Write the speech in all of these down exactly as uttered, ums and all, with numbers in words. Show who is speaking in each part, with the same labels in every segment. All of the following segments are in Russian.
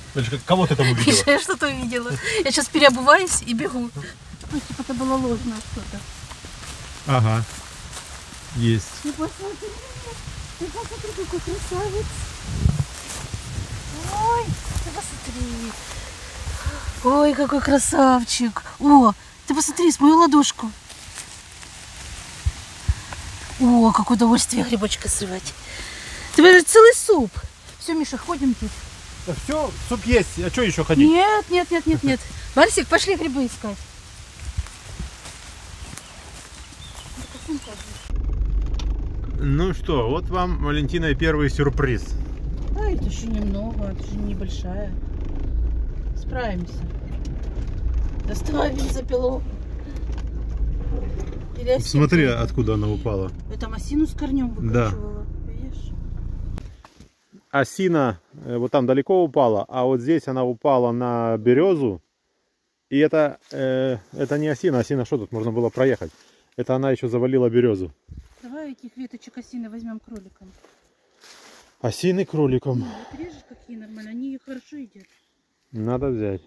Speaker 1: Кого ты там увидела?
Speaker 2: Я что-то увидела. Я сейчас переобуваюсь и бегу. Ну, типа это было ложное что-то.
Speaker 1: Ага. Есть.
Speaker 2: Ты посмотри, ты посмотри, какой красавец. Ой, ты посмотри. Ой, какой красавчик. О, ты посмотри, с мою ладошку. О, какое удовольствие грибочка срывать. Ты же целый суп. Все, Миша, ходим тут.
Speaker 1: Да все, суп есть. А что еще ходить?
Speaker 2: Нет, нет, нет, нет, нет. Барсик, пошли грибы искать.
Speaker 1: Ну что, вот вам, Валентина, первый сюрприз.
Speaker 2: А, это еще немного, это же небольшая. Справимся. Доставай бензопилу.
Speaker 1: Смотри, откуда она упала.
Speaker 2: Это осину с корнем выкручивала. Да. Видишь?
Speaker 1: Осина вот там далеко упала, а вот здесь она упала на березу. И это, э, это не осина, осина что тут можно было проехать. Это она еще завалила березу.
Speaker 2: Давай этих веточек осины возьмем кроликом.
Speaker 1: Осины кроликом.
Speaker 2: Ну, вот режешь какие нормально, они хорошо едят.
Speaker 1: Надо взять.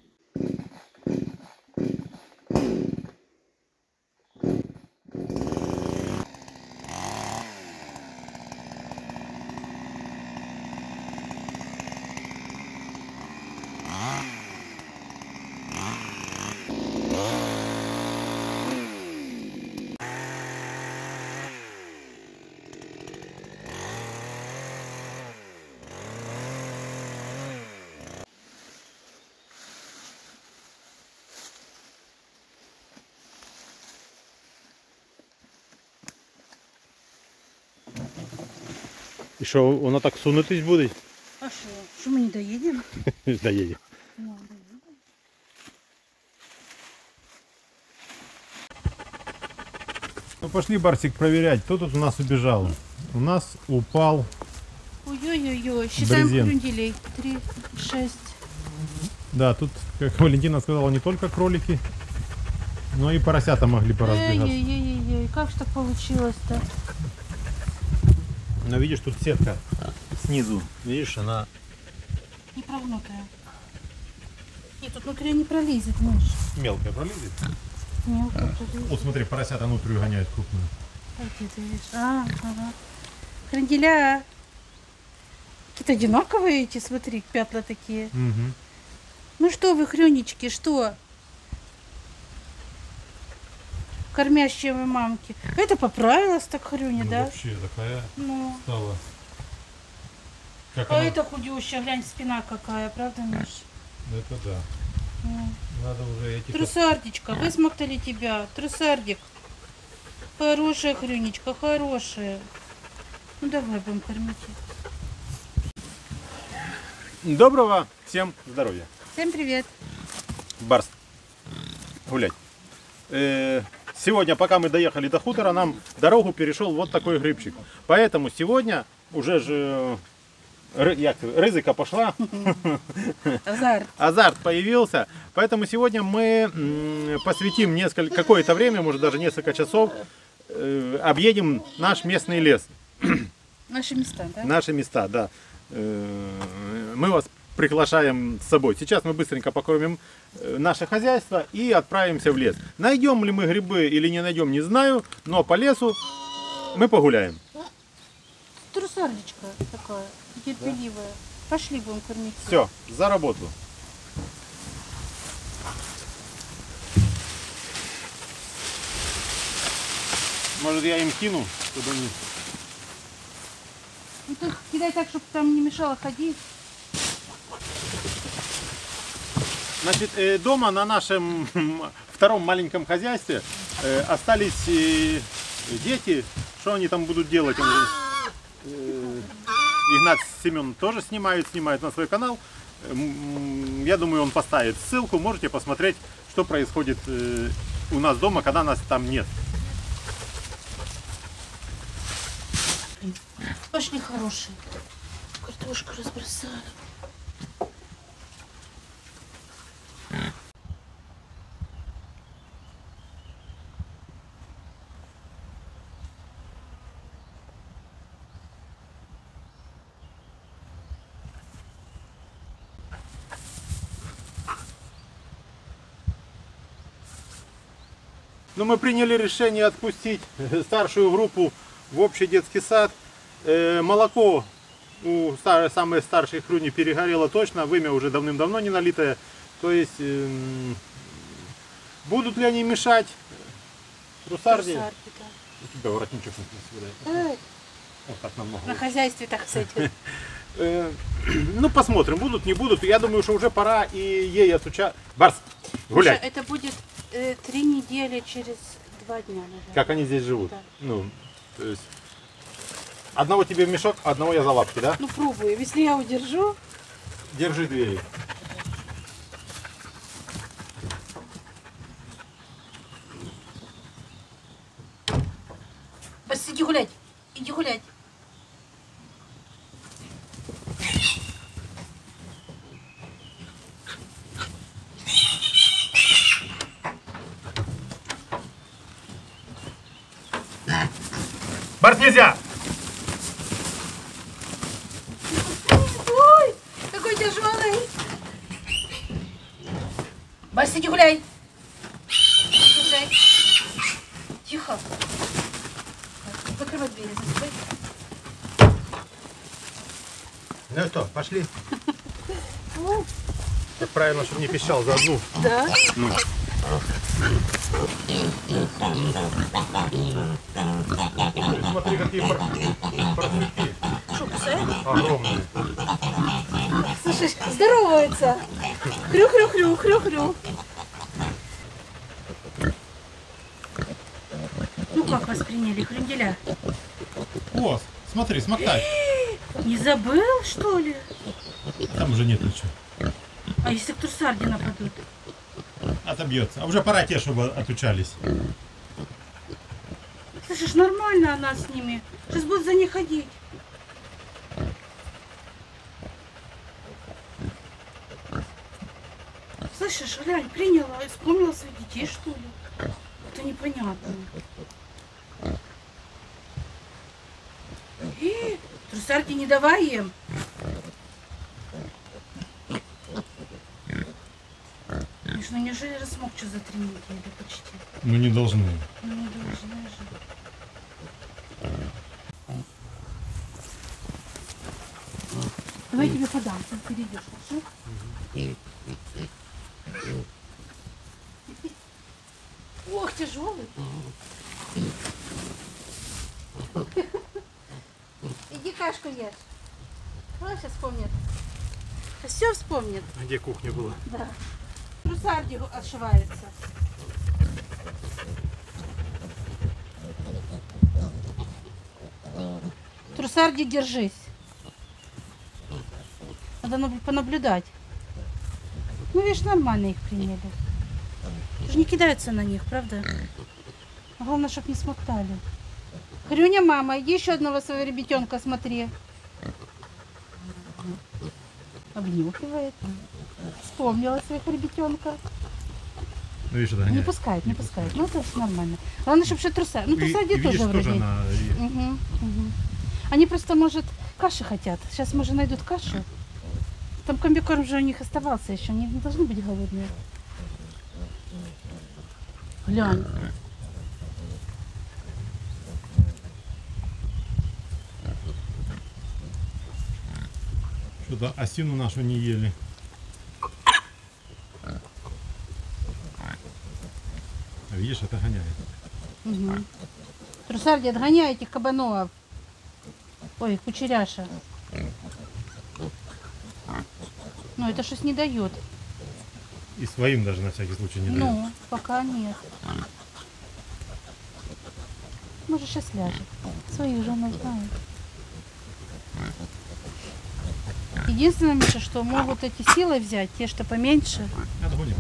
Speaker 1: І що, воно так сунутись буде?
Speaker 2: А що? Що ми не доїдемо?
Speaker 1: Доедем.
Speaker 2: Ну, доїдемо.
Speaker 1: Ну пошли, Барсик, проверять, кто тут у нас убежал. У нас упал.
Speaker 2: Ой-ой-ой, считаем
Speaker 1: брезент.
Speaker 2: кренделей. Три, шесть.
Speaker 1: Да, тут, как Валентина сказала, не только кролики, но и поросята могли поразбегаться.
Speaker 2: Ой-ой-ой, как же так получилось-то?
Speaker 1: Но видишь, тут сетка снизу, видишь, она...
Speaker 2: Не прогнутая. Нет, тут внутри не пролезет, Миш.
Speaker 1: Мелкая пролезет.
Speaker 2: Мелко пролезет.
Speaker 1: Вот смотри, поросята внутрь гоняют крупную.
Speaker 2: А где ты видишь? А, ага. Кренделя. Какие-то одинаковые эти, смотри, пятна такие.
Speaker 1: Угу.
Speaker 2: Ну что вы, хрюнечки, что? Кормящие вы мамки. Это поправилась так хрюня,
Speaker 1: Ну,
Speaker 2: да?
Speaker 1: вообще такая
Speaker 2: Ну.
Speaker 1: стала. Как
Speaker 2: А
Speaker 1: она...
Speaker 2: это худющая, глянь, спина какая, правда, Миш?
Speaker 1: Это да.
Speaker 2: Ну.
Speaker 1: Надо уже эти...
Speaker 2: Трусардичка, высмоктали тебя. Трусардик. Хорошая хрюнечка, хорошая. Ну давай будем кормить их.
Speaker 1: Доброго всем здоровья.
Speaker 2: Всем привет.
Speaker 1: Барс, гулять. Э, Сегодня, пока мы доехали до хутора, нам дорогу перешел вот такой грибчик. Поэтому сегодня уже же ры, як, рызыка пошла.
Speaker 2: Азарт.
Speaker 1: Азарт появился. Поэтому сегодня мы м, посвятим несколько, какое-то время, может даже несколько часов, э, объедем наш местный лес.
Speaker 2: Наши места, да?
Speaker 1: Наши места, да. Э, Мы вас приглашаем с собой. Сейчас мы быстренько покормим наше хозяйство и отправимся в лес. Найдем ли мы грибы или не найдем, не знаю, но по лесу мы погуляем.
Speaker 2: Трусардичка такая, терпеливая. Да? Пошли будем кормить.
Speaker 1: Все, за работу. Может, я им кину, чтобы они...
Speaker 2: Ну ты кидай так, чтобы там не мешало ходить.
Speaker 1: Значит, э, дома на нашем втором маленьком хозяйстве э, остались э, дети. Что они там будут делать? Он, э, Игнат Семен тоже снимает, снимает на свой канал. Я думаю, он поставит ссылку. Можете посмотреть, что происходит э, у нас дома, когда нас там нет.
Speaker 2: Пошли хорошие. Картошку разбросали.
Speaker 1: Но мы приняли решение отпустить старшую группу в общий детский сад. Э, молоко у стар, самой старшей хрюни перегорело точно, вымя уже давным-давно не налитое. То есть, э, будут ли они мешать трусарде?
Speaker 2: Трусарди, да.
Speaker 1: У тебя воротничок не съедает. Вот так намного.
Speaker 2: На хозяйстве так с этим.
Speaker 1: Ну, посмотрим, будут, не будут. Я думаю, что уже пора и ей отучать. Барс, гулять.
Speaker 2: Слушай, это будет э, три недели через два дня, наверное.
Speaker 1: Как они здесь живут.
Speaker 2: Да.
Speaker 1: Ну, то есть, одного тебе в мешок, одного я за лапки, да?
Speaker 2: Ну, пробую. Если я удержу,
Speaker 1: Держи двери.
Speaker 2: Бас, иди гулять. Иди гулять.
Speaker 1: Барс, нельзя!
Speaker 2: Ой, какой тяжелый. Бас, иди гуляй. Иди гуляй. Тихо. Закрывай двери за собой.
Speaker 1: Ну что, пошли. Как правильно, чтобы не пищал за одну.
Speaker 2: Да.
Speaker 1: Ну. Смотри, какие парфюмки.
Speaker 2: Что, кусает?
Speaker 1: Огромные.
Speaker 2: Слушай, здоровается. Хрю-хрю-хрю, хрю-хрю. Ну как восприняли хренделя?
Speaker 1: О, смотри, смотай.
Speaker 2: Не забыл, что ли?
Speaker 1: Там уже нет ничего.
Speaker 2: А если к трусарде нападут?
Speaker 1: Отобьется. А уже пора те, чтобы отучались.
Speaker 2: Слушай, нормально она с ними. Сейчас будет за ней ходить. Слышишь, глянь, приняла, вспомнила своих детей, что ли? Это непонятно. И трусарди не давай им. Миш, ну неужели раз смог что за три недели почти?
Speaker 1: Ну не должны.
Speaker 2: Ну не должны же. Давай я тебе подам, ты перейдешь, хорошо? Ох, тяжелый. Иди кашку ешь. Он сейчас вспомнит. Все вспомнит.
Speaker 1: Где кухня была?
Speaker 2: Да. Трусарди ошивается. Трусарди, держись. Надо наб- понаблюдать. Ну, видишь, нормально их приняли. Же не кидаются на них, правда? Главное, чтобы не смоктали. Хрюня, мама, иди еще одного своего ребятенка смотри. Обнюхивает. Вспомнила своих ребятенка.
Speaker 1: Ну, видишь,
Speaker 2: Не пускает, не пускает. Ну, это ж нормально. Главное, чтобы еще труса. Ну, трусарди тоже вроде.
Speaker 1: Она...
Speaker 2: Угу, угу. Они просто, может, каши хотят. Сейчас, может, найдут кашу. Там комбикорм же у них оставался еще. Они не должны быть голодные. Глянь.
Speaker 1: Что-то осину нашу не ели. А видишь, это гоняет.
Speaker 2: Угу. Трусарди, отгоняй этих кабанов. Ой, кучеряша. Ну, это что-то не дает.
Speaker 1: И своим даже на всякий случай не дает.
Speaker 2: Ну, пока нет. Может, сейчас ляжет. Своих же она знает. Единственное, Миша, что могут эти силы взять, те, что поменьше.
Speaker 1: Отгоним.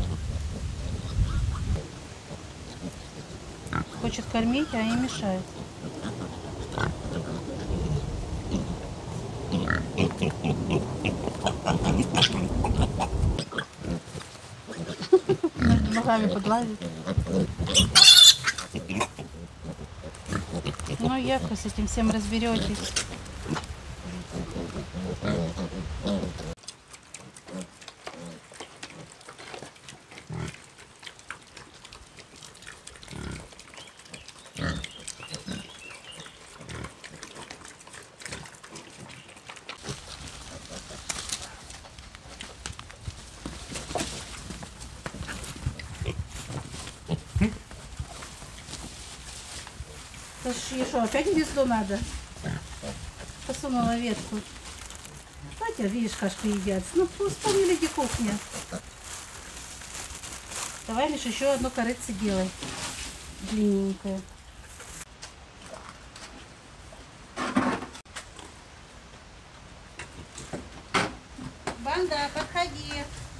Speaker 2: Хочет кормить, а им мешает. Между ногами подлазит. Ну, явка с этим всем разберетесь. Пошли, что, опять гнездо надо? Посунула ветку. Хотя, видишь, кашку едят. Ну, вспомнили, где кухня. Давай, Миша, еще одно корыце делай. Длинненькое. Банда, подходи.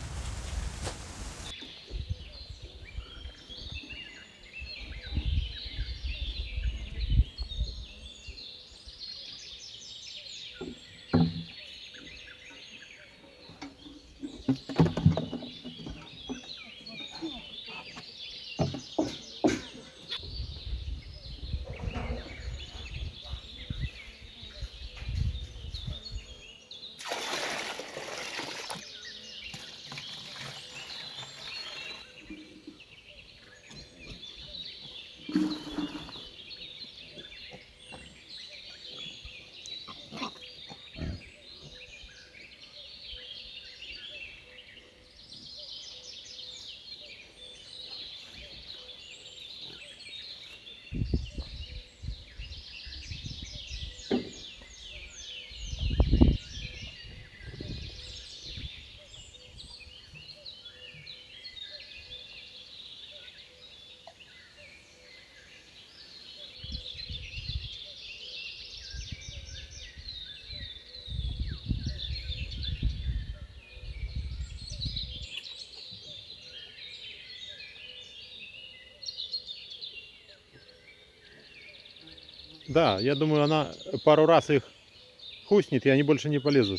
Speaker 1: Да, я думаю, она пару раз их хустнет, и они больше не полезут.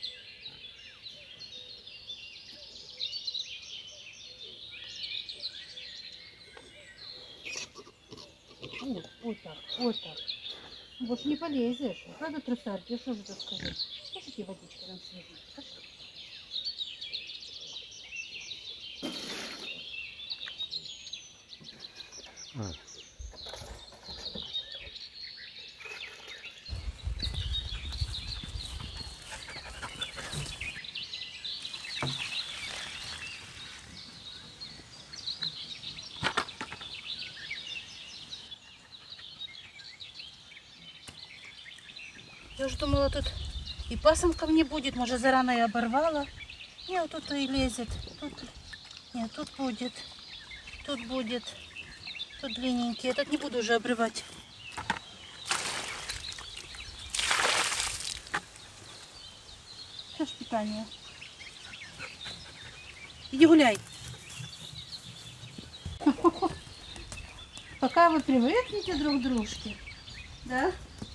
Speaker 2: Вот, вот так, вот так. Больше не полезешь. Правда, трусарь? Я что же так скажу? Пошли тебе водичка нам свежить. Пошли.
Speaker 1: А.
Speaker 2: Я уже думала, тут и пасынков не будет. Может, зарано я оборвала. Нет, вот тут и лезет. Тут... Нет, тут будет. Тут будет. Тут длинненький. Этот не буду уже обрывать. Что ж питание? Иди гуляй. Пока вы привыкнете друг к дружке, да?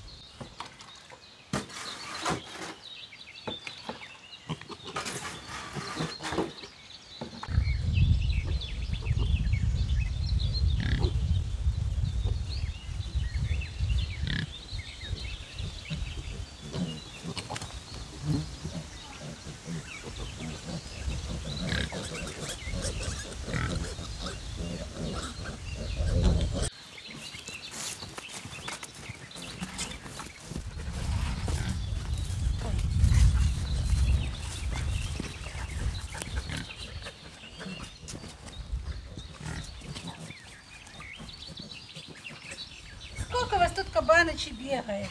Speaker 2: Сколько вас тут кабанычи бегает?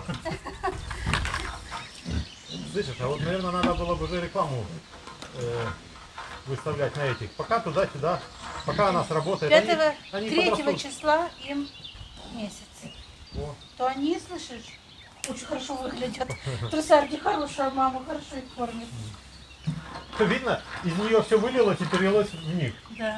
Speaker 1: Слышишь, а вот, наверное, надо было бы уже рекламу э, выставлять на этих. Пока туда-сюда, пока она сработает.
Speaker 2: пятого,
Speaker 1: они, они
Speaker 2: третьего
Speaker 1: подрастут.
Speaker 2: числа им месяц.
Speaker 1: О.
Speaker 2: То они, слышишь, очень хорошо выглядят. Трусарки хорошая мама, хорошо их кормит.
Speaker 1: Видно, из нее все вылилось и перелилось в них.
Speaker 2: Да.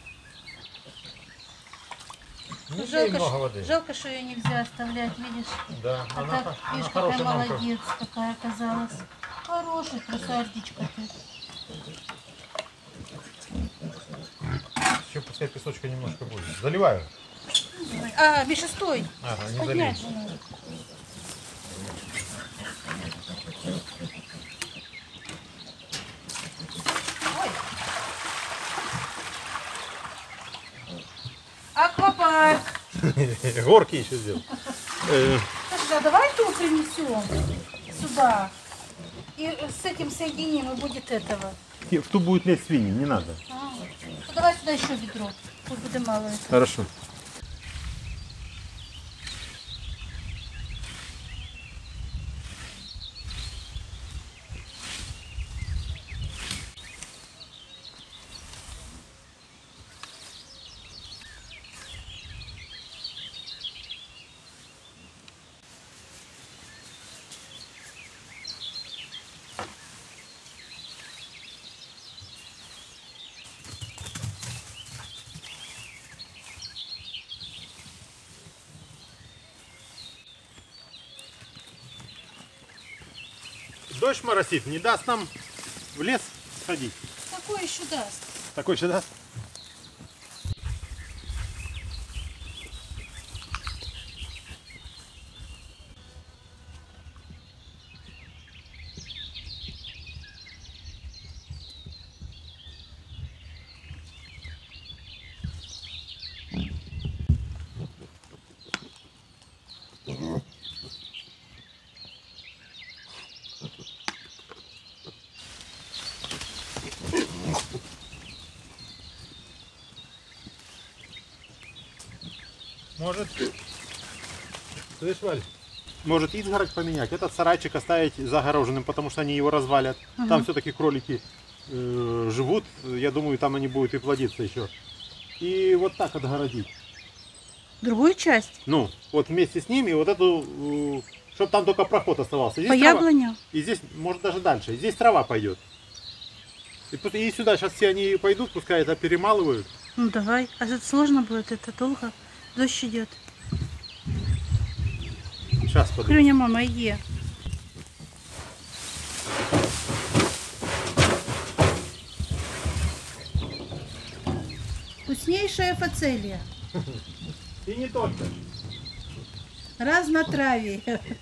Speaker 1: Не
Speaker 2: Жалко,
Speaker 1: много
Speaker 2: ш-
Speaker 1: воды.
Speaker 2: жалко, что ее нельзя оставлять, видишь?
Speaker 1: Да,
Speaker 2: А
Speaker 1: она,
Speaker 2: так,
Speaker 1: она
Speaker 2: видишь, какая
Speaker 1: хорошая мамка.
Speaker 2: молодец, какая оказалась. Хорошая трусардичка ты.
Speaker 1: Еще пускай песочка немножко будет. Заливаю.
Speaker 2: А, Миша, стой!
Speaker 1: Ага, не
Speaker 2: Поднять
Speaker 1: залей.
Speaker 2: же надо. Ой. Аквапарк!
Speaker 1: Горки еще сделал. Э,
Speaker 2: Слушай, а давай ту принесем сюда. И с этим соединим, и будет этого.
Speaker 1: В ту будет лезть свиньи, не надо.
Speaker 2: А, ну давай сюда еще ведро. Тут будет мало этого.
Speaker 1: Хорошо. Дождь моросит, не даст нам в лес сходить.
Speaker 2: Такой еще даст.
Speaker 1: Такой еще даст? Может, слышь, Валь, может изгородь поменять, этот сарайчик оставить загороженным, потому что они его развалят. Ага. Там все-таки кролики э, живут, я думаю, там они будут и плодиться еще. И вот так отгородить.
Speaker 2: Другую часть?
Speaker 1: Ну, вот вместе с ними, вот эту, э, чтобы там только проход оставался. Здесь
Speaker 2: по
Speaker 1: трава,
Speaker 2: яблоню?
Speaker 1: И здесь, может, даже дальше. Здесь трава пойдет. И, и сюда сейчас все они пойдут, пускай это перемалывают.
Speaker 2: Ну давай, а это сложно будет, это долго. Дождь идет.
Speaker 1: Сейчас подойду.
Speaker 2: Хрюня, мама, иди. Вкуснейшая фацелия.
Speaker 1: И не только.
Speaker 2: Разнотравие.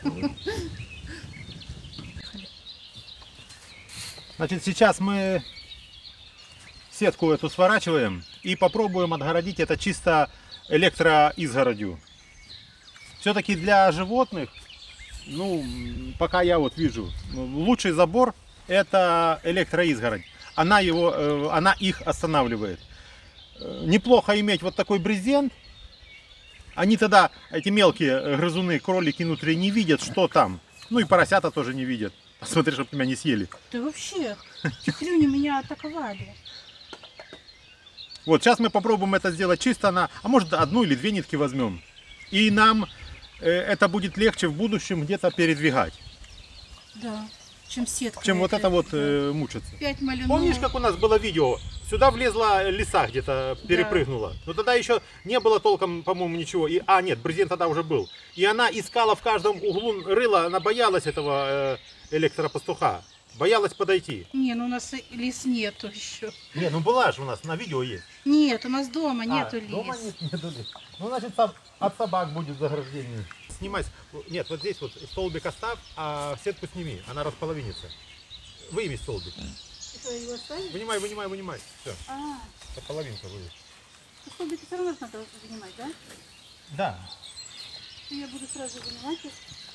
Speaker 1: Значит, сейчас мы сетку эту сворачиваем и попробуем отгородить это чисто электроизгородью. Все-таки для животных, ну, пока я вот вижу, лучший забор это электроизгородь. Она, его, она их останавливает. Неплохо иметь вот такой брезент. Они тогда, эти мелкие грызуны, кролики внутри не видят, что там. Ну и поросята тоже не видят. Посмотри, чтобы меня не съели.
Speaker 2: Да вообще, хрюни меня атаковали.
Speaker 1: Вот сейчас мы попробуем это сделать чисто на, а может одну или две нитки возьмем. И нам э, это будет легче в будущем где-то передвигать.
Speaker 2: Да, чем сетка.
Speaker 1: Чем вот это вот э, мучиться.
Speaker 2: Пять малюнов.
Speaker 1: Помнишь, как у нас было видео? Сюда влезла лиса где-то, перепрыгнула. Да. Но тогда еще не было толком, по-моему, ничего. И, а, нет, брезент тогда уже был. И она искала в каждом углу рыла, она боялась этого э, электропастуха. Боялась подойти.
Speaker 2: Не, ну у нас лис нету еще.
Speaker 1: Не, ну была же у нас, на видео есть.
Speaker 2: Нет, у нас дома нету
Speaker 1: а,
Speaker 2: лис.
Speaker 1: Дома нет, нету лис. Ну, значит, от собак будет заграждение. Снимать. Нет, вот здесь вот столбик оставь, а сетку сними. Она располовинится. Выйми столбик.
Speaker 2: Что, его оставить?
Speaker 1: Вынимай, вынимай, вынимай. Все.
Speaker 2: А.
Speaker 1: Половинка будет.
Speaker 2: Ну, столбик все равно надо вынимать, да?
Speaker 1: Да.
Speaker 2: Я буду сразу вынимать их.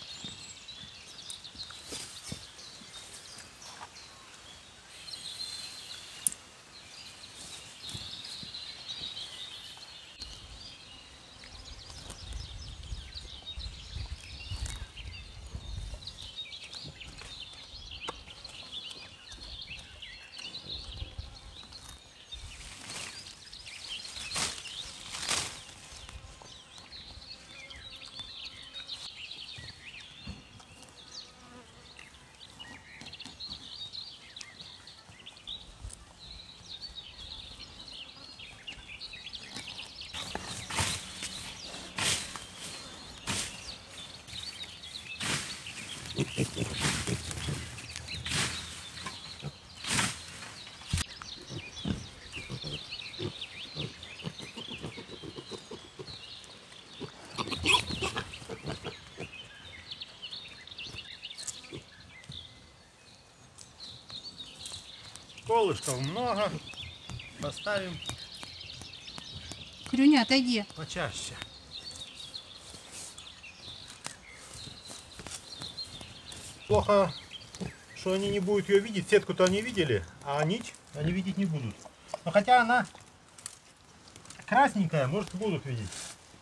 Speaker 1: Колышков много. Поставим.
Speaker 2: Хрюня, отойди.
Speaker 1: Почаще. Плохо, что они не будут ее видеть. Сетку-то они видели, а нить они видеть не будут. Но хотя она красненькая, может, будут видеть.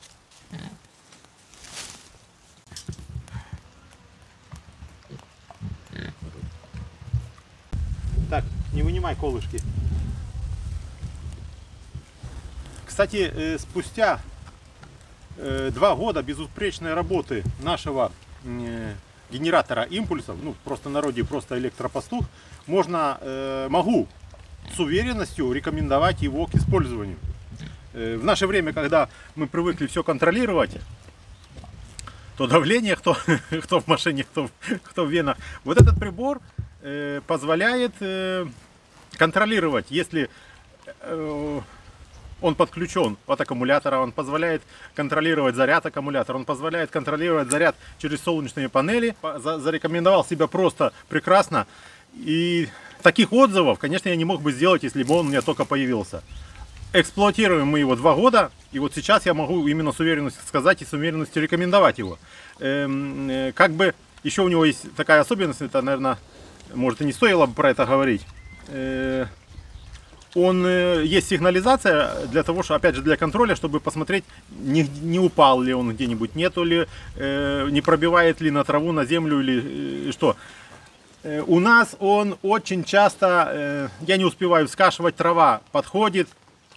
Speaker 1: Так, не вынимай колышки. Кстати, э, спустя э, два года безупречной работы нашего э, генератора импульсов, ну просто в народе просто электропастух, можно, э, могу с уверенностью рекомендовать его к использованию. Э, в наше время, когда мы привыкли все контролировать, то давление, кто, кто в машине, кто, кто в венах, вот этот прибор э, позволяет э, контролировать, если э, он подключен от аккумулятора, он позволяет контролировать заряд аккумулятора, он позволяет контролировать заряд через солнечные панели. Зарекомендовал себя просто прекрасно. И таких отзывов, конечно, я не мог бы сделать, если бы он у меня только появился. Эксплуатируем мы его два года, и вот сейчас я могу именно с уверенностью сказать и с уверенностью рекомендовать его. Эм, э, как бы еще у него есть такая особенность, это, наверное, может и не стоило бы про это говорить. Э, он, э, есть сигнализация для того, что, опять же, для контроля, чтобы посмотреть, не, не упал ли он где-нибудь, нету ли, э, не пробивает ли на траву, на землю или э, что. Э, у нас он очень часто, э, я не успеваю скашивать, трава подходит.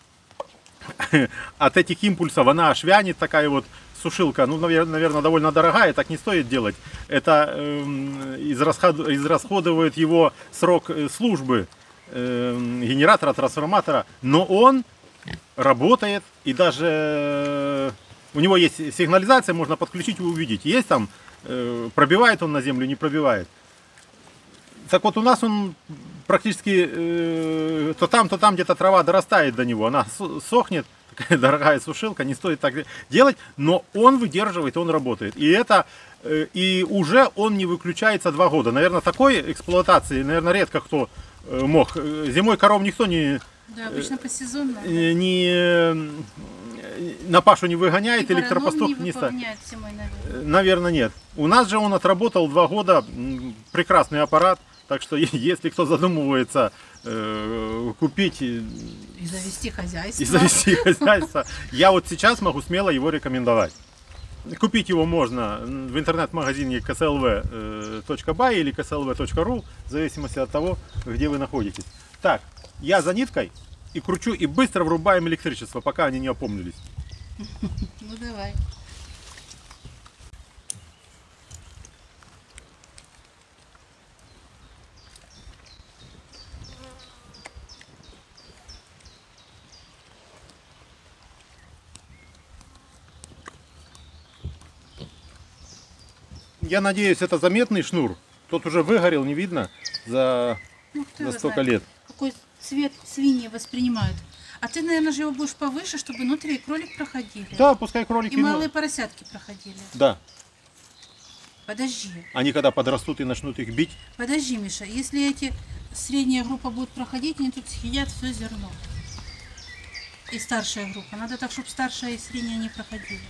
Speaker 1: От этих импульсов она аж вянет, такая вот сушилка, ну, наверное, довольно дорогая, так не стоит делать. Это э, израсход, израсходует его срок службы э, генератора, трансформатора, но он работает, и даже э, у него есть сигнализация, можно подключить и увидеть, есть там, э, пробивает он на землю, не пробивает. Так вот, у нас он практически э, то там, то там где-то трава дорастает до него, она сохнет, такая дорогая сушилка, не стоит так делать, но он выдерживает, он работает. И это, э, и уже он не выключается два года. Наверное, такой эксплуатации, наверное, редко кто э, мог. Зимой коров никто не...
Speaker 2: Да, обычно по сезону.
Speaker 1: Э, не, на пашу не выгоняет,
Speaker 2: и
Speaker 1: электропостов не,
Speaker 2: не
Speaker 1: ставит.
Speaker 2: Зимой, наверное.
Speaker 1: Наверное, нет. У нас же он отработал два года, прекрасный аппарат. Так что, если кто задумывается э, купить
Speaker 2: и завести хозяйство,
Speaker 1: и завести хозяйство, я вот сейчас могу смело его рекомендовать. Купить его можно в интернет-магазине кс эл ви точка бай или кс эл ви точка ру, в зависимости от того, где вы находитесь. Так, я за ниткой и кручу, и быстро врубаем электричество, пока они не опомнились.
Speaker 2: Ну давай.
Speaker 1: Я надеюсь, это заметный шнур. Тот уже выгорел, не видно, за,
Speaker 2: ну,
Speaker 1: за столько лет.
Speaker 2: Какой цвет свиньи воспринимают. А ты, наверное, же его будешь повыше, чтобы внутри кролик проходили.
Speaker 1: Да, пускай кролики...
Speaker 2: И малые поросятки проходили.
Speaker 1: Да.
Speaker 2: Подожди.
Speaker 1: Они когда подрастут и начнут их бить...
Speaker 2: Подожди, Миша, если эти средняя группа будет проходить, они тут съедят все зерно. И старшая группа. Надо так, чтобы старшая и средняя не проходили.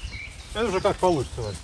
Speaker 1: Это уже как получится, Валь.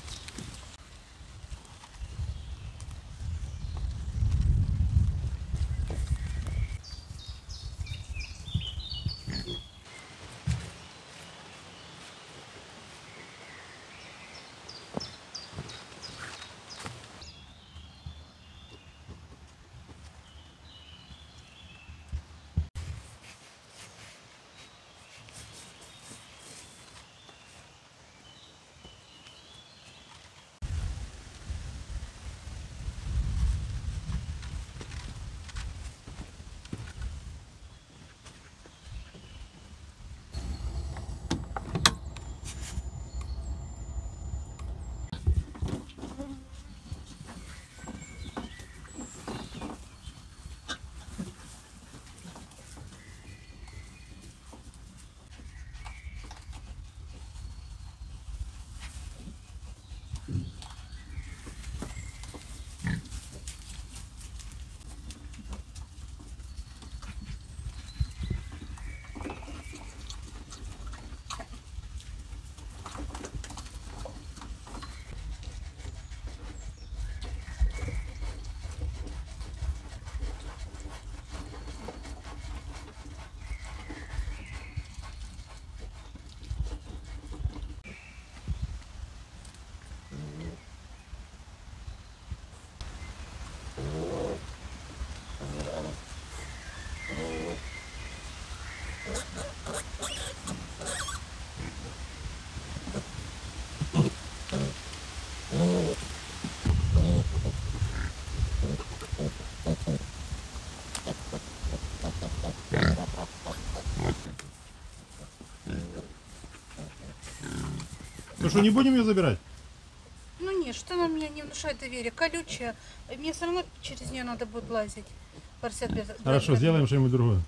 Speaker 1: Ну что, не будем ее забирать?
Speaker 2: Ну не, что она меня не внушает доверия. Колючая. Мне все равно через нее надо будет лазить. Форсет без...
Speaker 1: Хорошо, без... сделаем что-нибудь другое.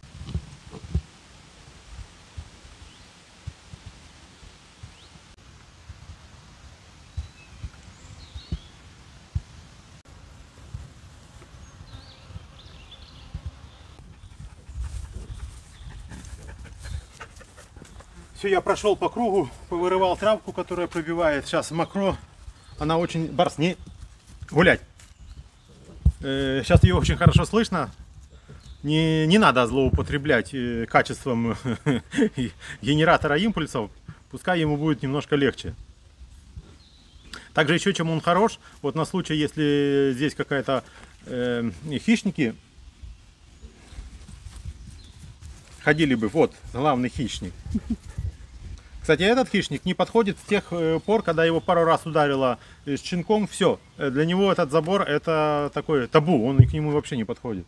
Speaker 1: Все, я прошел по кругу, повырывал травку, которая пробивает. Сейчас мокро, она очень... Барс, не гулять. Э, сейчас ее очень хорошо слышно. Не, не надо злоупотреблять э, качеством генератора импульсов. Пускай ему будет немножко легче. Также еще чем он хорош, вот на случай, если здесь какая-то э, хищники ходили бы, вот главный хищник. Кстати, этот хищник не подходит с тех пор, когда его пару раз ударило щенком, все. Для него этот забор это такое табу, он к нему вообще не подходит.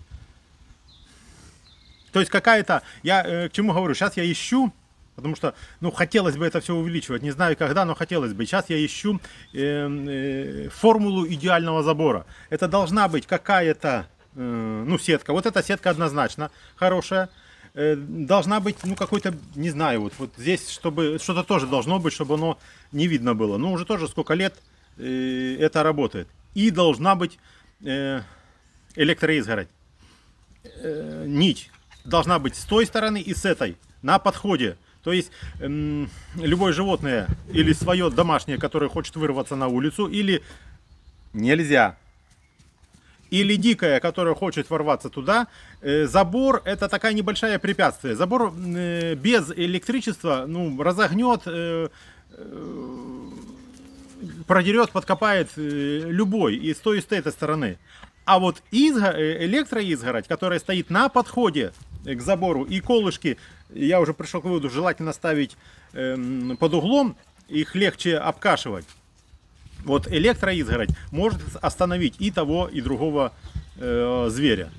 Speaker 1: То есть какая-то, я э, к чему говорю, сейчас я ищу, потому что, ну, хотелось бы это все увеличивать, не знаю когда, но хотелось бы. Сейчас я ищу э, э, формулу идеального забора. Это должна быть какая-то, э, ну, сетка. Вот эта сетка однозначно хорошая. Должна быть, ну, какой-то, не знаю, вот, вот здесь, чтобы, что-то тоже должно быть, чтобы оно не видно было. Ну, уже тоже сколько лет э, это работает. И должна быть э, электроизгородь. Э, нить должна быть с той стороны и с этой, на подходе. То есть, э, любое животное или свое домашнее, которое хочет вырваться на улицу, или нельзя. Или дикая, которая хочет ворваться туда, э, забор это такая небольшая препятствие. Забор э, без электричества, ну, разогнет, э, э, продерет, подкопает э, любой и с той и с этой стороны. А вот изго, э, электроизгородь, которая стоит на подходе к забору, и колышки, я уже пришел к выводу, желательно ставить э, под углом, их легче обкашивать. Вот электроизгородь может остановить и того, и другого э, зверя.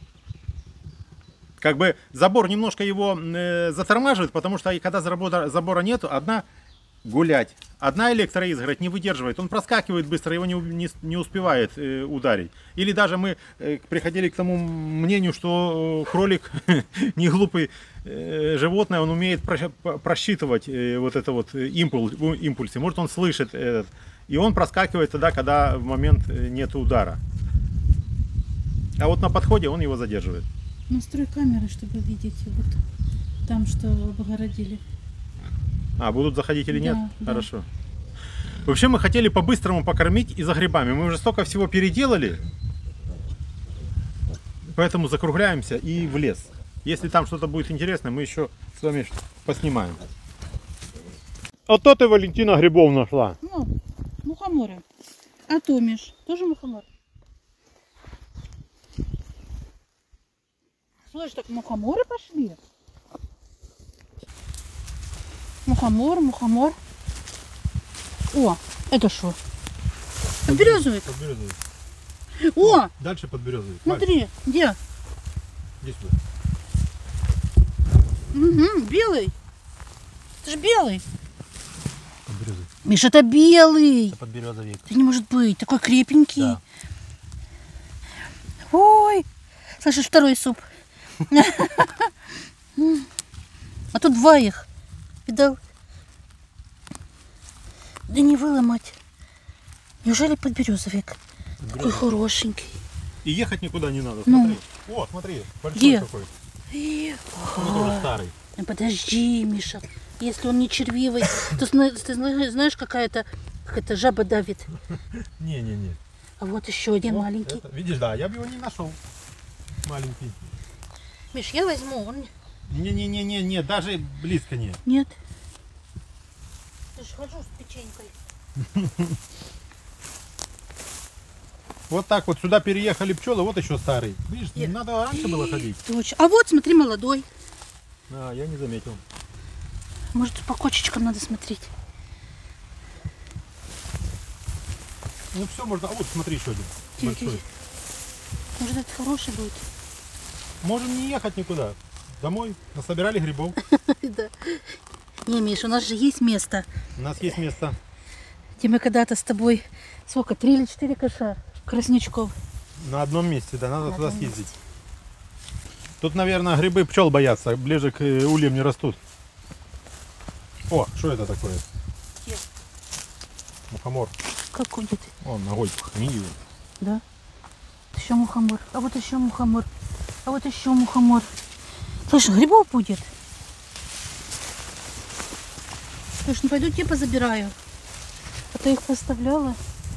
Speaker 1: Как бы забор немножко его э, затормаживает, потому что когда забора, забора нету, одна гулять. Одна электроизгородь не выдерживает, он проскакивает быстро, его не, не, не успевает э, ударить. Или даже мы э, приходили к тому мнению, что э, кролик не глупый э, животное, он умеет просчитывать э, вот это вот импульс, импульсы. Может, он слышит этот. И он проскакивает тогда, когда в момент нет удара. А вот на подходе он его задерживает.
Speaker 2: Настрой камеры, чтобы видеть вот там, что обгородили.
Speaker 1: А, будут заходить или нет?
Speaker 2: Да, да.
Speaker 1: Хорошо. Вообще мы хотели по-быстрому покормить и за грибами. Мы уже столько всего переделали. Поэтому закругляемся и в лес. Если там что-то будет интересное, мы еще с вами поснимаем. Вот то ты, Валентина, грибов нашла.
Speaker 2: Ну, мухоморы. А то, Миш, тоже мухомор? Слышь, так мухоморы пошли. Мухомор, мухомор. О, это что? Подберезовик.
Speaker 1: Подберезовик.
Speaker 2: О!
Speaker 1: Дальше подберезовик.
Speaker 2: Смотри, где?
Speaker 1: Здесь вот.
Speaker 2: Угу, белый. Это же белый.
Speaker 1: Подберезовик.
Speaker 2: Миш, это белый.
Speaker 1: Это подберезовик.
Speaker 2: Это не может быть. Такой крепенький.
Speaker 1: Да.
Speaker 2: Ой. Слышишь, второй суп. А тут два их. Видал? Да не выломать. Неужели подберезовик? Такой хорошенький.
Speaker 1: И ехать никуда не надо.
Speaker 2: Ну.
Speaker 1: Смотри. О, смотри, большой
Speaker 2: Где?
Speaker 1: такой.
Speaker 2: Э,
Speaker 1: Он тоже старый.
Speaker 2: а, Подожди, Миша. Если он не червивый, то зна- ты зна- знаешь, какая-то какая-то жаба давит.
Speaker 1: Не-не-не.
Speaker 2: А вот еще один
Speaker 1: Вот
Speaker 2: маленький.
Speaker 1: это. Видишь, да, я бы его не нашел. Маленький.
Speaker 2: Миш, я возьму. Он...
Speaker 1: Не-не-не-не, даже близко нет.
Speaker 2: Нет. Я же хожу с печенькой.
Speaker 1: Вот так вот сюда переехали пчелы, вот еще старый. Видишь,
Speaker 2: Я-
Speaker 1: надо раньше было ходить.
Speaker 2: Точно. А вот, смотри, молодой.
Speaker 1: А, я не заметил.
Speaker 2: Может, по кочечкам надо смотреть.
Speaker 1: Ну все, можно. А вот смотри, еще один.
Speaker 2: Тихо,
Speaker 1: Большой.
Speaker 2: тихо. Может, это хороший будет?
Speaker 1: Можем не ехать никуда. Домой насобирали грибов.
Speaker 2: Да. Не, Миш, у нас же есть место.
Speaker 1: У нас есть место.
Speaker 2: где мы когда-то с тобой, сколько, три или четыре коша краснячков.
Speaker 1: На одном месте, да, надо
Speaker 2: На
Speaker 1: туда
Speaker 2: одном
Speaker 1: съездить. Тут, наверное, грибы пчел боятся, ближе к э, ульям не растут. О, что это такое?
Speaker 2: Где?
Speaker 1: Мухомор.
Speaker 2: Какой где ты?
Speaker 1: Он ногой хмеет.
Speaker 2: Да. Еще мухомор. А вот еще мухомор. А вот еще мухомор. Слушай, грибов будет. Слушай, ну пойду тебе позабираю. А то их поставляла.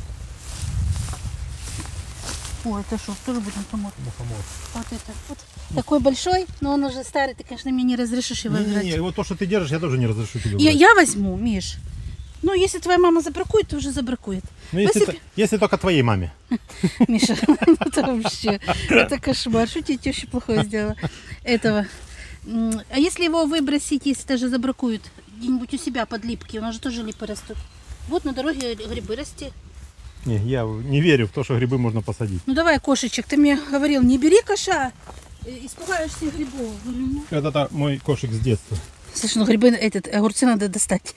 Speaker 2: О, это что, тоже будет мухомор?
Speaker 1: Мухомор.
Speaker 2: Вот это. Вот. Такой большой, но он уже старый. Ты, конечно, мне не разрешишь его брать.
Speaker 1: Не-не-не, вот то, что ты держишь, я тоже не разрешу тебе
Speaker 2: Я,
Speaker 1: брать.
Speaker 2: я возьму, Миш. Ну, если твоя мама забракует, то уже забракует.
Speaker 1: Ну, если,
Speaker 2: Васип-
Speaker 1: то- если только твоей маме.
Speaker 2: Миша, это вообще, это кошмар. Что тебе теща плохое сделала? Этого. М, А если его выбросить, если даже забракуют, где-нибудь у себя под липки, у нас же тоже липы растут. Вот на дороге грибы расти.
Speaker 1: Не, я не верю в то, что грибы можно посадить.
Speaker 2: Ну давай, кошечек, ты мне говорил, не бери коша, э, испугаешься грибов. Говорю, ну.
Speaker 1: Это мой кошек с детства.
Speaker 2: Слушай, ну грибы, этот, огурцы надо достать.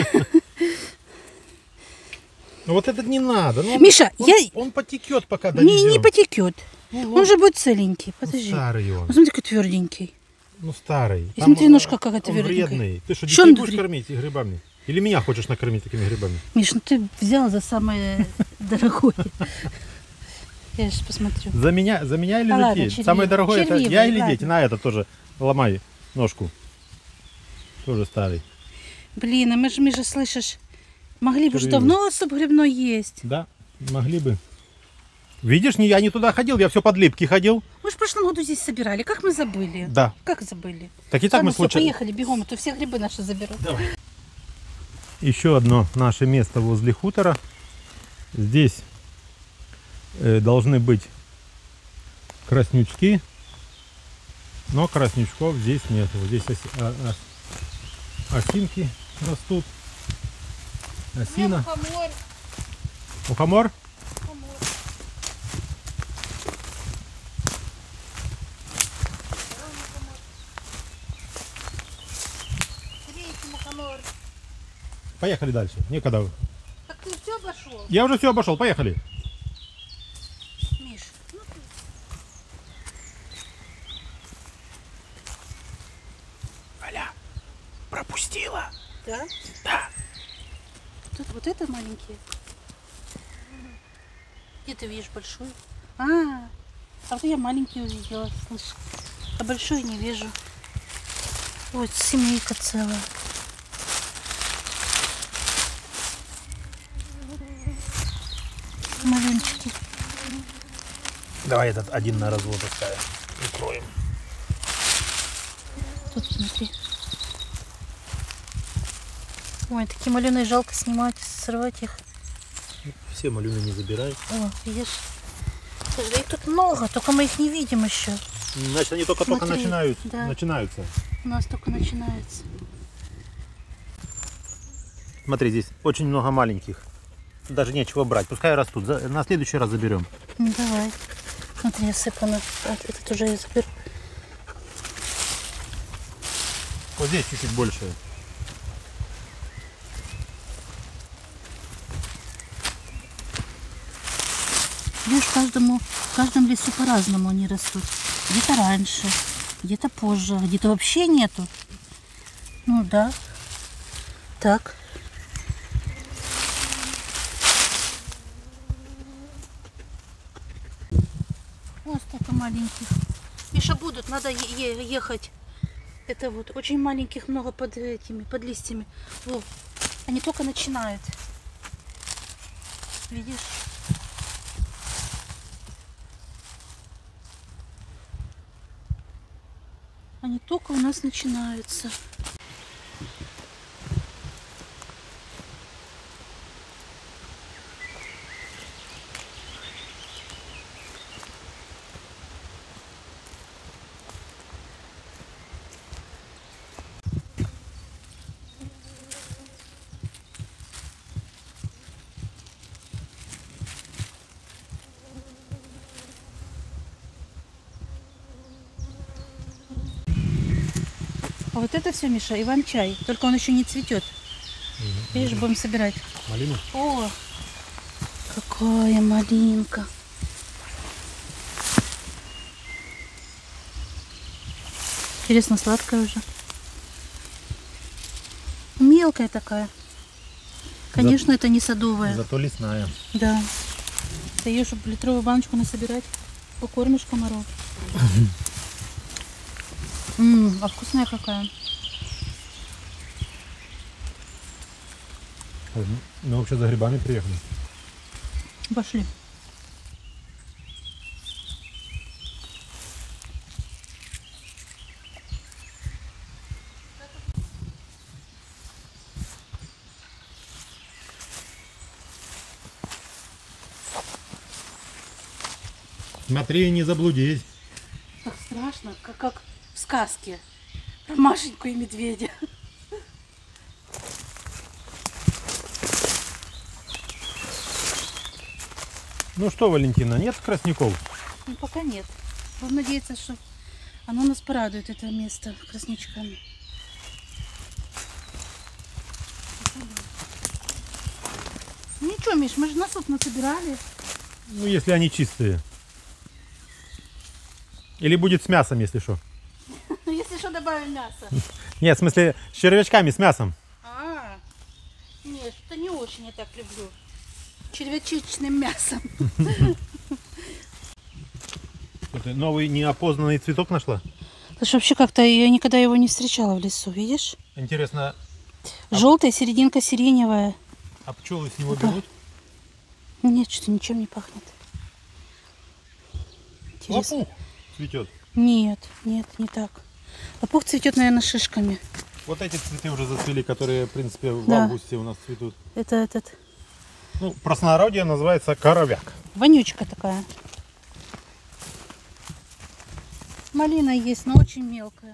Speaker 1: Ну вот этот не надо. Ну, он,
Speaker 2: Миша,
Speaker 1: он,
Speaker 2: я...
Speaker 1: он потекет, пока
Speaker 2: Не, не
Speaker 1: довезем.
Speaker 2: потекет.
Speaker 1: Ну,
Speaker 2: Он же будет целенький.
Speaker 1: ну,
Speaker 2: Подожди.
Speaker 1: старый он.
Speaker 2: Ну, смотри, какой тверденький.
Speaker 1: Ну старый.
Speaker 2: И смотри,
Speaker 1: он-
Speaker 2: ножка какая
Speaker 1: он
Speaker 2: тверденькая.
Speaker 1: вредный. Ты что,
Speaker 2: Что
Speaker 1: детей
Speaker 2: он
Speaker 1: будешь
Speaker 2: вред-
Speaker 1: кормить грибами? Или меня хочешь накормить такими грибами?
Speaker 2: Миш, ну ты взял за самое дорогое. Я сейчас посмотрю.
Speaker 1: За меня, за меня или
Speaker 2: А
Speaker 1: за
Speaker 2: ладно,
Speaker 1: детей?
Speaker 2: червивый.
Speaker 1: Самое дорогое это
Speaker 2: Червивый,
Speaker 1: я или
Speaker 2: ладно.
Speaker 1: дети? На это тоже ломай ножку. Тоже старый.
Speaker 2: Блин, а мы же, Миша, слышишь, могли бы уже
Speaker 1: Червивый.
Speaker 2: давно суп грибной есть.
Speaker 1: Да, могли бы. Видишь, не, я не туда ходил, я все под липки ходил.
Speaker 2: Мы же в прошлом году здесь собирали. Как мы забыли?
Speaker 1: Да.
Speaker 2: Как забыли?
Speaker 1: Так и так
Speaker 2: Ладно,
Speaker 1: мы
Speaker 2: всё,
Speaker 1: случайно.
Speaker 2: поехали бегом, а то все грибы наши заберут.
Speaker 1: Еще одно наше место возле хутора. Здесь э, должны быть краснючки, но краснючков здесь нет. Вот здесь оси- а- а- осинки растут. Осина.
Speaker 2: Мухомор,
Speaker 1: Мухомор?
Speaker 2: мухомор. Третий мухомор.
Speaker 1: Поехали дальше. Некогда.
Speaker 2: Так ты все обошел?
Speaker 1: Я уже все обошел, поехали.
Speaker 2: Миш, ну ты...
Speaker 1: Аля, пропустила.
Speaker 2: Да?
Speaker 1: Да.
Speaker 2: Тут вот это маленькие. Где ты видишь большой? А, а вот я маленький увидела, слышь. А большой не вижу. Ой, семейка целая. Маленький.
Speaker 1: Давай этот один на развод оставим. Укроем.
Speaker 2: Тут смотри. Ой, такие малюны жалко снимать, срывать их.
Speaker 1: Все малюны не забирай.
Speaker 2: О, видишь? Слушай, да их тут много, только мы их не видим еще.
Speaker 1: Значит, они только-только
Speaker 2: Смотри,
Speaker 1: начинают,
Speaker 2: да.
Speaker 1: начинаются.
Speaker 2: У нас только начинается.
Speaker 1: Смотри, здесь очень много маленьких. Даже нечего брать. Пускай растут. За- На следующий раз заберем.
Speaker 2: Ну давай. Смотри, осыпано. А, этот уже я заберу.
Speaker 1: Вот здесь чуть-чуть больше.
Speaker 2: Видишь, каждому, в каждом лесу по-разному они растут. Где-то раньше, где-то позже, где-то вообще нету. Ну да. Так. Вот столько маленьких. Миша, будут, надо е- е- ехать. Это вот очень маленьких много под этими, под листьями. Во, они только начинают. Видишь? Они только у нас начинаются. А вот это все, Миша, иван-чай. Только он еще не цветет. Видишь, будем собирать.
Speaker 1: Малину?
Speaker 2: О, какая малинка. Интересно, сладкая уже. Мелкая такая. Конечно, За... это не садовая.
Speaker 1: Зато лесная.
Speaker 2: Да. Это ее, чтобы литровую баночку насобирать, покормишь комаров. Ммм, а вкусная какая.
Speaker 1: Мы вообще за грибами приехали.
Speaker 2: Пошли.
Speaker 1: Смотри, не заблудись.
Speaker 2: Так страшно, как, как в сказке про Машеньку и медведя.
Speaker 1: Ну что, Валентина, нет красняков?
Speaker 2: Ну, пока нет. Будем надеяться, что оно нас порадует, это место, краснячками. Ничего, Миш, мы же на суп насобирали.
Speaker 1: Ну, если они чистые. Или будет с мясом, если что.
Speaker 2: Если что, добавим мясо.
Speaker 1: Нет, в смысле, с червячками, с мясом.
Speaker 2: А, нет, это не очень я так люблю. Червячечным мясом.
Speaker 1: Это новый неопознанный цветок нашла?
Speaker 2: Слушай, вообще как-то я никогда его не встречала в лесу, видишь?
Speaker 1: Интересно.
Speaker 2: Желтая, серединка сиреневая.
Speaker 1: А пчелы с него
Speaker 2: Да.
Speaker 1: берут?
Speaker 2: Нет, что-то ничем не пахнет. Интересно.
Speaker 1: Лопух цветет.
Speaker 2: Нет, нет, не так. Лопух цветет, наверное, шишками.
Speaker 1: Вот эти цветы уже зацвели, которые, в принципе, в
Speaker 2: Да.
Speaker 1: августе у нас цветут.
Speaker 2: Это этот
Speaker 1: Ну, в простонародье называется коровяк.
Speaker 2: вонючка такая. Малина есть, но очень мелкая.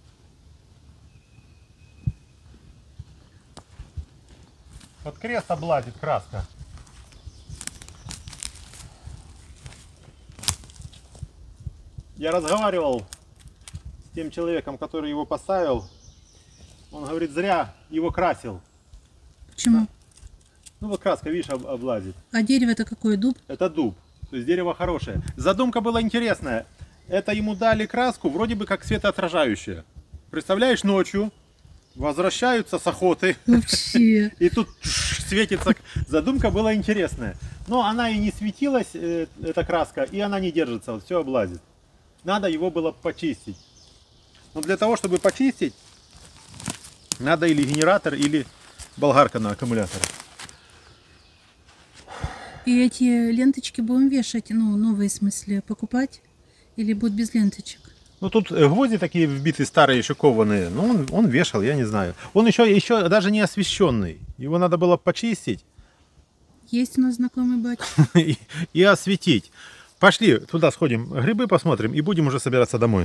Speaker 1: Под крест облазит краска. Я разговаривал с тем человеком, который его поставил. Он говорит, зря его красил.
Speaker 2: Почему?
Speaker 1: Ну вот краска, видишь, об- облазит.
Speaker 2: А дерево это какое, дуб?
Speaker 1: Это дуб. То есть дерево хорошее. Задумка была интересная. Это ему дали краску вроде бы как светоотражающая. Представляешь, ночью возвращаются с охоты.
Speaker 2: Вообще.
Speaker 1: И тут светится. Задумка была интересная. Но она и не светилась, э, эта краска, и она не держится, вот все облазит. Надо его было почистить. Но для того, чтобы почистить, надо или генератор, или болгарка на аккумуляторе.
Speaker 2: И эти ленточки будем вешать, ну, новые в смысле, покупать? Или будут без ленточек?
Speaker 1: Ну тут э, гвозди такие вбиты, старые, еще кованые. Ну он, он вешал, я не знаю. Он еще, еще даже не освещенный. Его надо было почистить
Speaker 2: Есть у нас знакомый батя.
Speaker 1: и, и осветить. Пошли туда сходим, грибы посмотрим и будем уже собираться домой.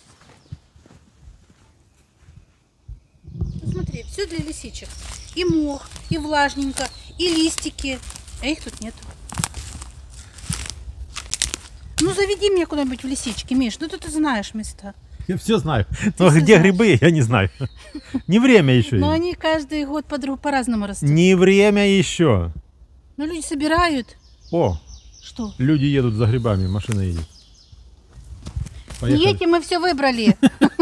Speaker 2: Ну, смотри, все для лисичек. И мох, и влажненько, и листики. А их тут нет. Ну, заведи меня куда-нибудь в лисички, Миш. Ну, ты знаешь места.
Speaker 1: Я все знаю. Но
Speaker 2: всё
Speaker 1: где
Speaker 2: знаешь.
Speaker 1: грибы, я не знаю. Не время еще.
Speaker 2: Но они каждый год подруг по-разному растут.
Speaker 1: Не время еще.
Speaker 2: Ну, люди собирают.
Speaker 1: О,
Speaker 2: Что?
Speaker 1: люди едут за грибами, машина едет.
Speaker 2: Не едьте, мы все выбрали.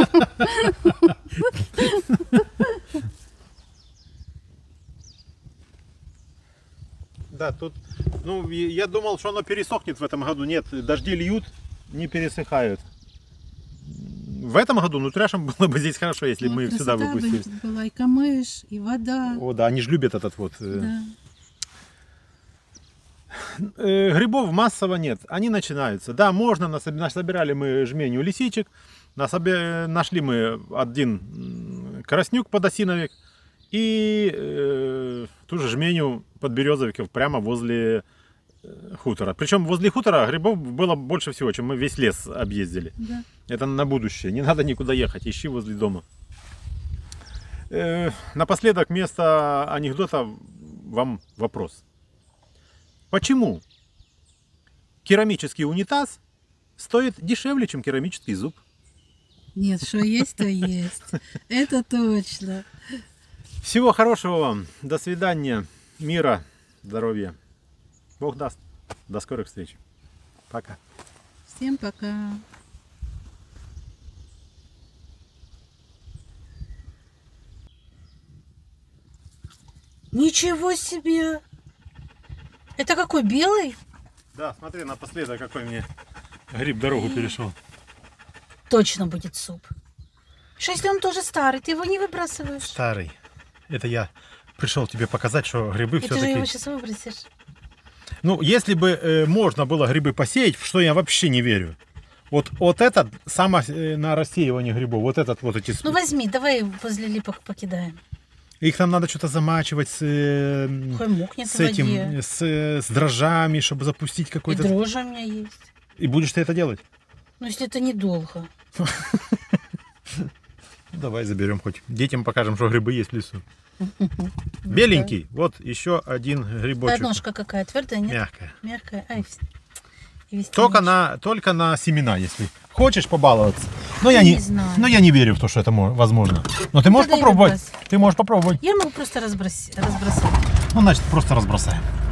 Speaker 1: Да, тут, ну, и- я думал, что оно пересохнет в этом году. Нет, дожди льют, не пересыхают. В этом году нутряшам было бы здесь хорошо, если бы мы их сюда
Speaker 2: Красота бы
Speaker 1: выпустили.
Speaker 2: тут была, и камыш, и вода.
Speaker 1: О, да, они же любят этот вот. э,
Speaker 2: Да.
Speaker 1: э, Грибов массово нет, они начинаются. Да, можно, насоб- насобирали мы жменю лисичек, насобе- нашли мы один м, краснюк подосиновик и э, ту же жменю подберезовиков прямо возле э, хутора. Причем возле хутора грибов было больше всего, чем мы весь лес объездили.
Speaker 2: Да.
Speaker 1: Это на будущее, не надо никуда ехать, ищи возле дома. Э, напоследок, вместо анекдота вам вопрос. Почему керамический унитаз стоит дешевле, чем керамический зуб?
Speaker 2: Нет, что есть, то есть. Это точно.
Speaker 1: Всего хорошего вам. До свидания. Мира, здоровья. Бог даст. До скорых встреч. Пока.
Speaker 2: Всем пока. Ничего себе! Это какой, белый?
Speaker 1: Да, смотри, напоследок какой мне гриб дорогу перешел.
Speaker 2: Точно будет суп. Что если он тоже старый, ты его не выбрасываешь?
Speaker 1: Старый. Это я пришел тебе показать, что грибы
Speaker 2: И ты же
Speaker 1: все-таки...
Speaker 2: его сейчас выбросишь.
Speaker 1: Ну, если бы э, можно было грибы посеять, в что я вообще не верю. Вот, вот этот, само э, на рассеивание грибов, вот этот вот эти...
Speaker 2: Ну возьми, давай возле липок покидаем.
Speaker 1: Их там надо что-то замачивать с, э,
Speaker 2: Ой, мокнет
Speaker 1: с
Speaker 2: в воде.
Speaker 1: этим, с, с дрожжами, чтобы запустить
Speaker 2: И
Speaker 1: какой-то...
Speaker 2: дрожжи у меня есть.
Speaker 1: И будешь ты это делать?
Speaker 2: Ну если это недолго.
Speaker 1: Давай заберем хоть. Детям покажем, что грибы есть в лесу. Беленький. Вот еще один
Speaker 2: А
Speaker 1: грибочек.
Speaker 2: ножка какая, твердая, нет?
Speaker 1: Мягкая.
Speaker 2: Мягкая. Ай, и весь
Speaker 1: Только
Speaker 2: тоненький.
Speaker 1: на, только на семена, если хочешь побаловаться. Но я
Speaker 2: Не
Speaker 1: не,
Speaker 2: знаю.
Speaker 1: но я не верю в то, что это мо- возможно. Но ты можешь
Speaker 2: Тогда и
Speaker 1: попробовать.
Speaker 2: выбрось.
Speaker 1: Ты можешь попробовать.
Speaker 2: Я могу просто разбросать. разбросать.
Speaker 1: Ну, значит, просто разбросаем.